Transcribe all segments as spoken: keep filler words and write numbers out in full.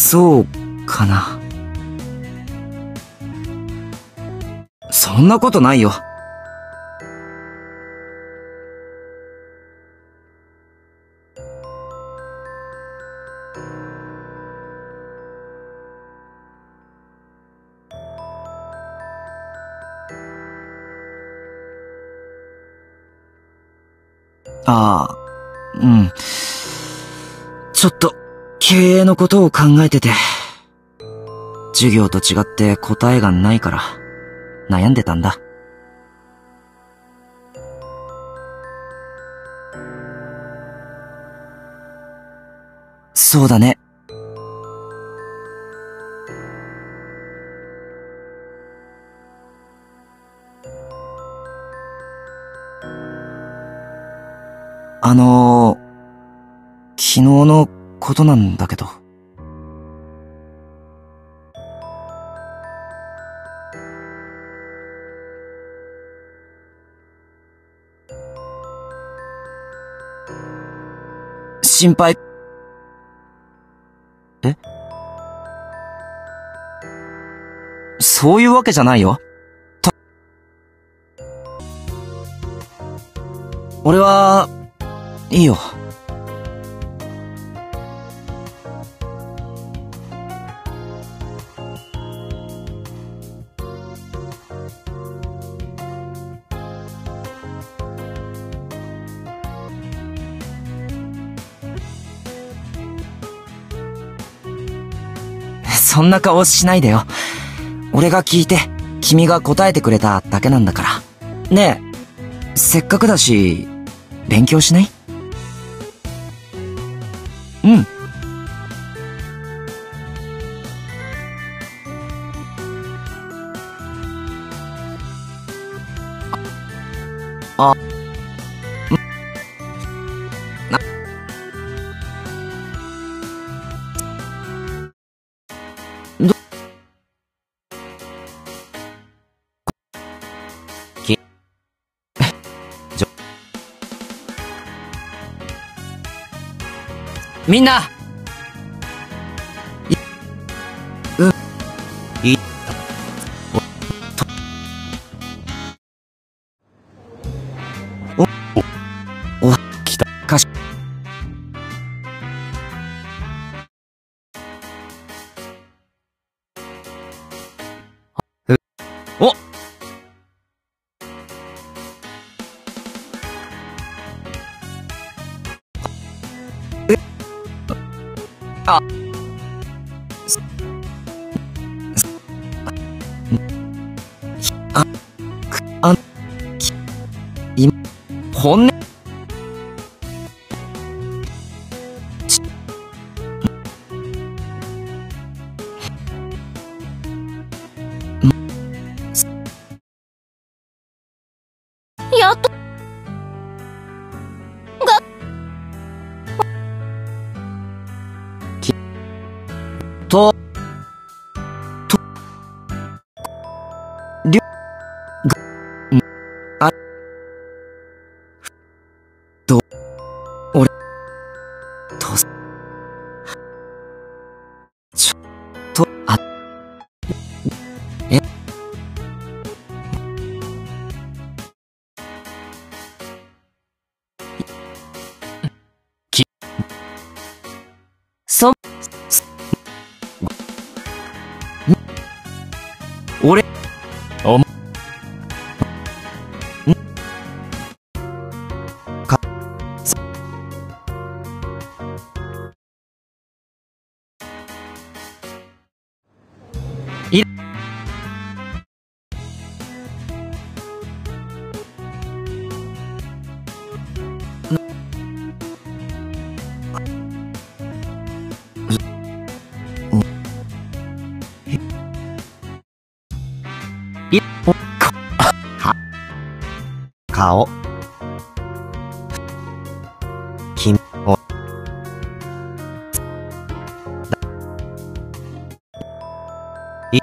そうかな。そんなことないよ。ああ、うん。ちょっと、経営のことを考えてて。授業と違って答えがないから、悩んでたんだ。そうだね。あのー、昨日のことなんだけど。心配。え？そういうわけじゃないよ。た、俺は、いいよ。そんな顔しないでよ。俺が聞いて、君が答えてくれただけなんだから。ねえ、せっかくだし、勉強しない？うん。あ、な、ど、き、じょ、みんな、い、うん、い、お、お、お、来た、かし、う、お、え、あ、す、す、あ、く、あ、き、い、本音、ち、ん、す、 やっと、が、 き、と、と、りょ、が、ん、あ、ど、俺、と、ちょ、と、あ、え、き、そ、す、俺、お、ん、か、そ、い、う、え、い、お、か、は、顔、き、お、い、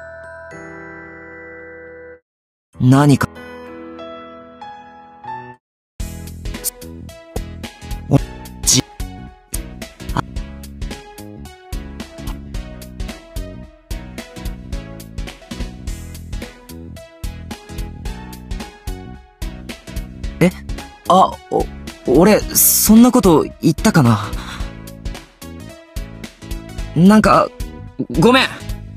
何か、お、ち、あ、 あ、お、俺、そんなこと言ったかな。なんか、ごめん。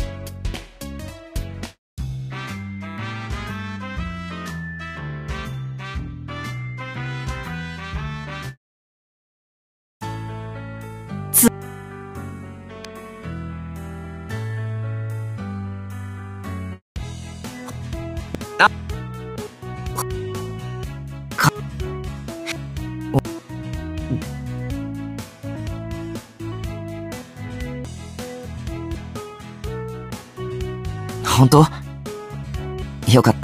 つ、あ、か、お、本当？よかった。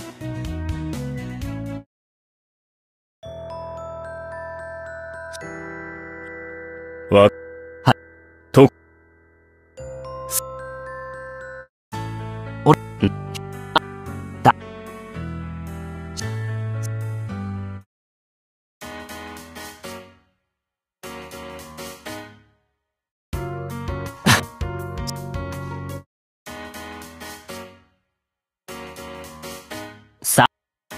わ、 は、 と、 お、ん、だ。さ、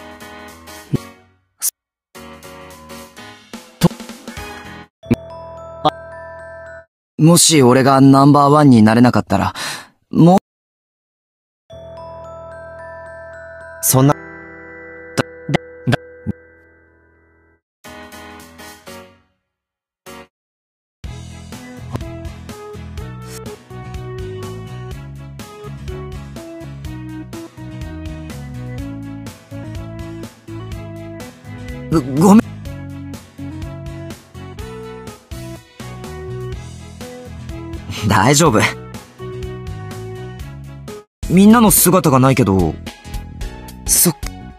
と、あ、もし俺がナンバーワンになれなかったら、もう、そんな、だ、だ、ご、ごめん。大丈夫。みんなの姿がないけど、そっ、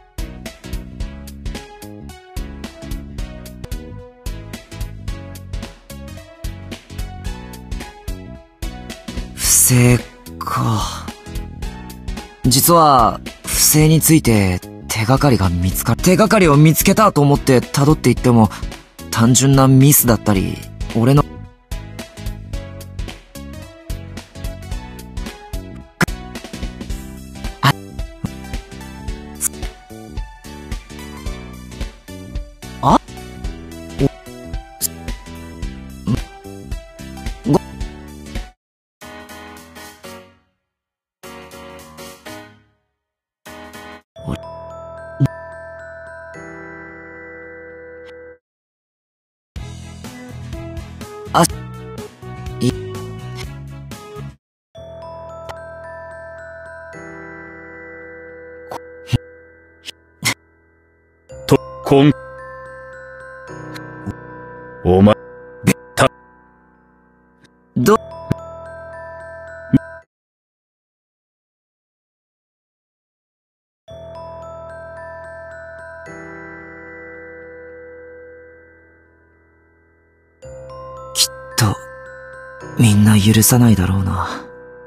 不正か。実は、不正について手がかりが見つか、手がかりを見つけたと思って辿っていっても、単純なミスだったり、俺の、あ、あ、お、ご、俺、あ、い、 と、こん、おま、 べ、 た、 ど、きっと、みんな許さないだろうな。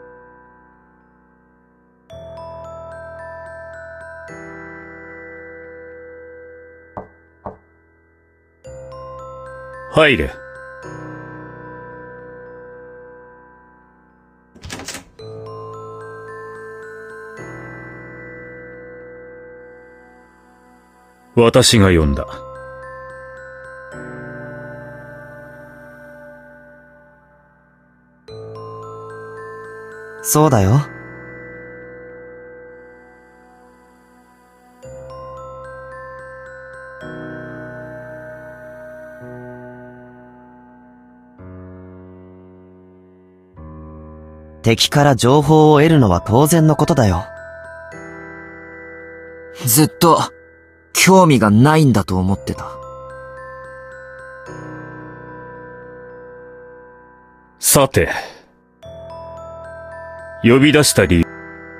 入れ。私が呼んだ。 そうだよ。敵から情報を得るのは当然のことだよ。ずっと興味がないんだと思ってた。 さて、呼び出した理由。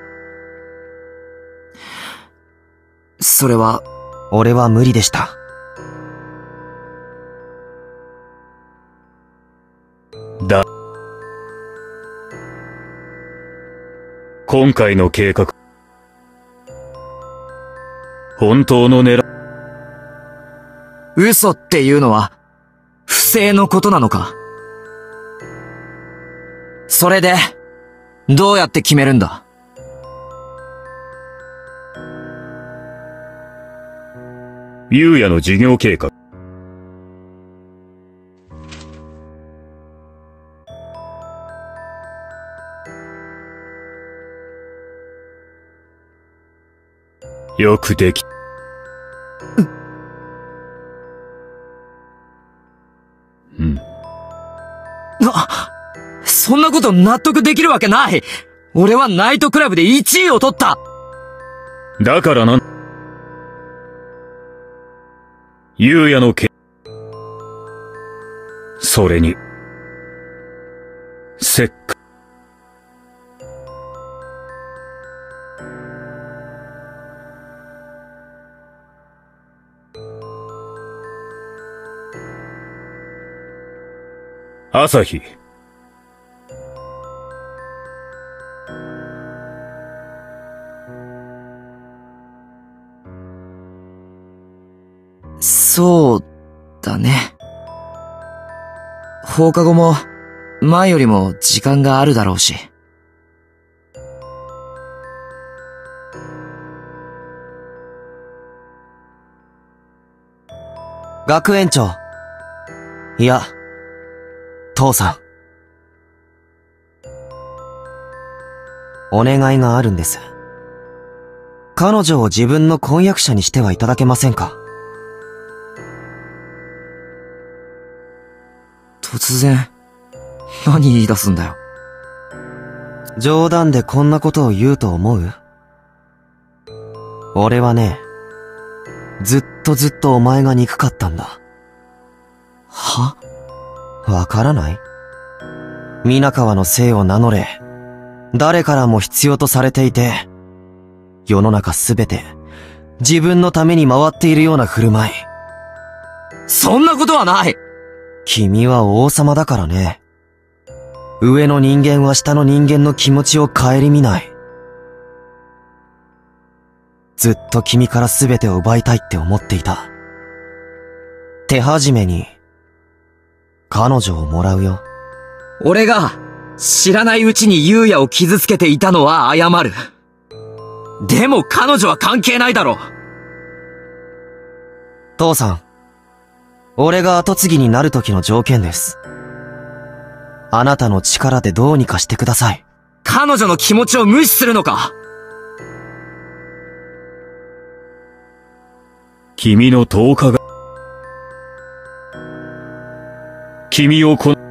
それは、俺は無理でした。 だ。今回の計画、本当の狙い、 嘘っていうのは、不正のことなのか？それで、どうやって決めるんだ？ 優也の事業計画。よくでき、うん。 あ、そんなこと納得できるわけない。俺はナイトクラブでいちいを取った。 だからなん、優也のけ、それに、せっか、朝日。 そうだね。放課後も前よりも時間があるだろうし。学園長。いや、父さん。お願いがあるんです。彼女を自分の婚約者にしてはいただけませんか？突然、何言い出すんだよ。冗談でこんなことを言うと思う？俺はね、ずっとずっとお前が憎かったんだ。は？わからない？皆川の姓を名乗れ、誰からも必要とされていて、世の中すべて自分のために回っているような振る舞い。そんなことはない！君は王様だからね。上の人間は下の人間の気持ちを顧みない。ずっと君から全てを奪いたいって思っていた。手始めに、彼女をもらうよ。俺が、知らないうちに優也を傷つけていたのは謝る。でも彼女は関係ないだろ。父さん。俺が跡継ぎになる時の条件です。あなたの力でどうにかしてください。彼女の気持ちを無視するのか？ 君のとおかが、君をこ、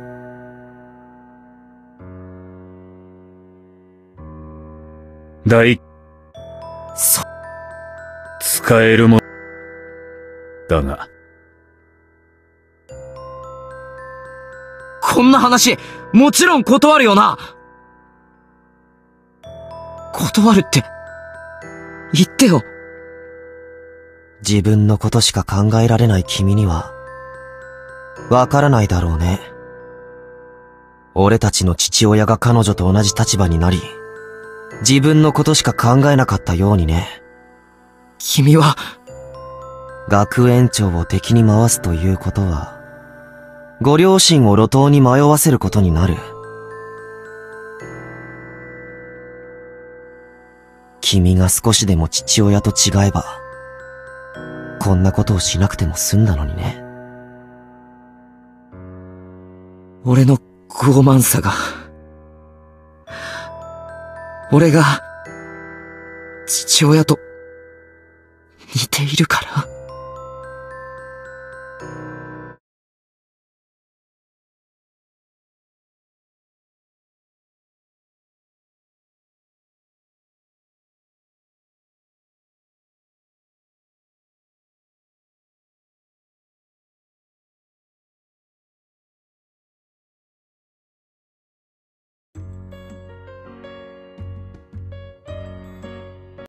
大、 そ、 使えるも、だが、 こんな話、もちろん断るよな。断るって、言ってよ。自分のことしか考えられない君には、わからないだろうね。俺たちの父親が彼女と同じ立場になり、自分のことしか考えなかったようにね。君は、学園長を敵に回すということは、ご両親を路頭に迷わせることになる。君が少しでも父親と違えば、こんなことをしなくても済んだのにね。俺の傲慢さが、俺が、父親と似ているから。